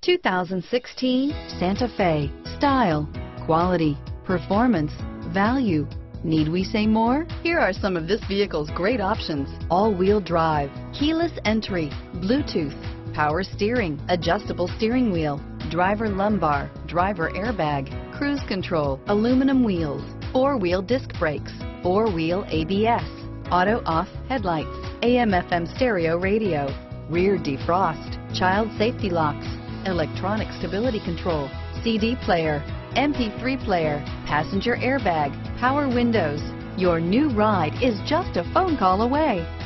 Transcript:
2016 Santa Fe. Style, quality, performance, value. Need we say more? Here are some of this vehicle's great options: all-wheel drive, keyless entry, Bluetooth, power steering, adjustable steering wheel, driver lumbar, driver airbag, cruise control, aluminum wheels, four-wheel disc brakes, four-wheel ABS, auto-off headlights, AM/FM stereo radio, rear defrost, child safety locks, electronic stability control, CD player, MP3 player, passenger airbag, power windows. Your new ride is just a phone call away.